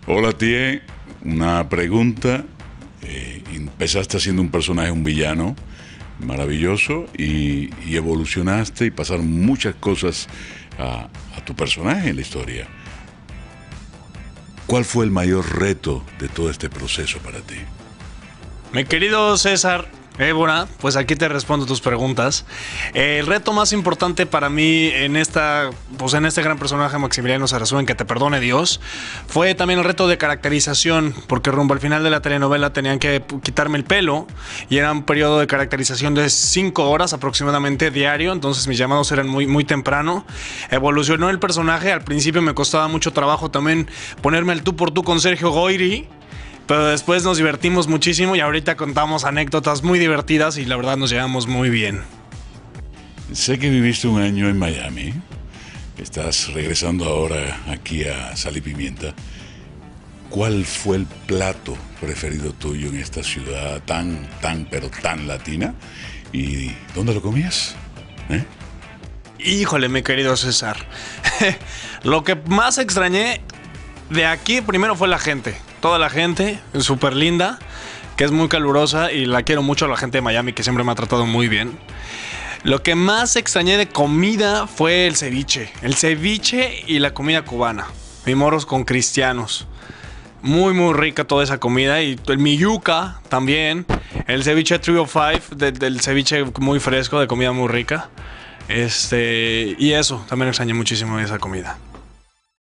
Hola, tía. Una pregunta. Empezaste haciendo un personaje, un villano maravilloso y evolucionaste y pasaron muchas cosas a tu personaje en la historia. ¿Cuál fue el mayor reto de todo este proceso para ti? Mi querido César Évora, pues aquí te respondo tus preguntas. El reto más importante para mí en este gran personaje Maximiliano Zarazúa, que te perdone Dios, fue también el reto de caracterización, porque rumbo al final de la telenovela tenían que quitarme el pelo y era un periodo de caracterización de 5 horas aproximadamente diario, entonces mis llamados eran muy temprano. Evolucionó el personaje, al principio me costaba mucho trabajo también ponerme al tú por tú con Sergio Goyri, pero después nos divertimos muchísimo y ahorita contamos anécdotas muy divertidas y la verdad nos llevamos muy bien. Sé que viviste un año en Miami. Estás regresando ahora aquí a Sal y Pimienta. ¿Cuál fue el plato preferido tuyo en esta ciudad pero tan latina? ¿Y dónde lo comías? Híjole, mi querido César. Lo que más extrañé de aquí primero fue la gente. Toda la gente, súper linda, que es muy calurosa y la quiero mucho a la gente de Miami, que siempre me ha tratado muy bien. Lo que más extrañé de comida fue el ceviche. El ceviche y la comida cubana. Mi moros con cristianos. Muy rica toda esa comida. Y mi yuca también. El ceviche 305, del ceviche muy fresco, de comida muy rica. Y eso, también extrañé muchísimo esa comida.